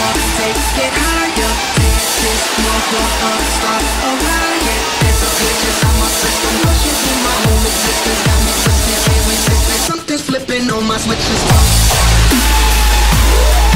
more, take it higher. This is more for us, start a riot. There's a glitch inside my system, rushing through my whole existence. Got me twisted, can't resist it. Something's flipping on my switches.